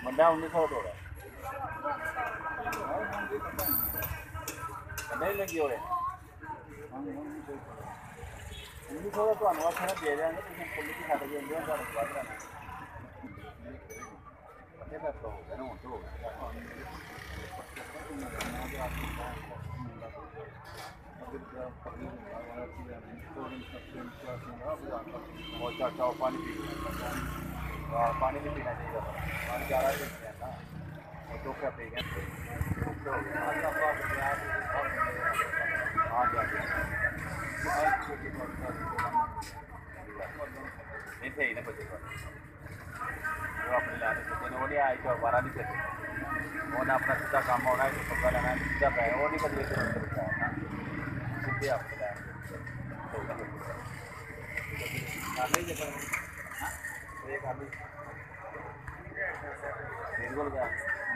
मुंडा 1900 थोड़ा नहीं लगी हो 1900 का ਤੁਹਾਨੂੰ ਆਖਣਾ ਦੇ ਦਿਆਂਗੇ ਤੁਸੀਂ ਪੁਲਿਸ ਦੀ ਛੱਡ ਕੇ ਹੁੰਦੇ ਹੋ ਤੁਹਾਨੂੰ ਵੱਧ ਲੈਣਾ ਅੱਗੇ ਤਾਂ ਹੋ ਗਿਆ ਨਾ ਹੁਣ ਤੋਂ बहुत चाचा पानी पी पानी नहीं पीना चाहिए पानी ज़्यादा ही पीना और तो क्या पी गए हाँ नहीं थे ही ना बच्चे वो अपने लाने से वो नहीं आए तो बारह नहीं चलते उन्हें अपना सीधा काम होना है पक्का लेना है सीधा पै वो नहीं बदले सीधे आपके लाए एक आदमी बिल्कुल क्या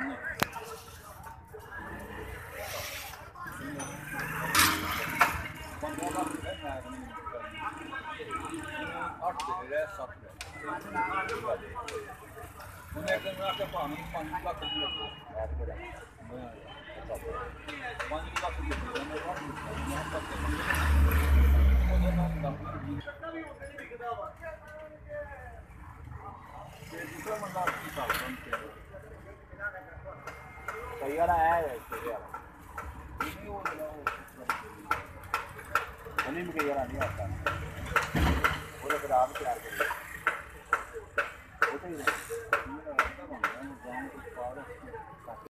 कई बार आया है उन्हीं में कई बार नहीं आता वो तो फिर आप तैयार करिए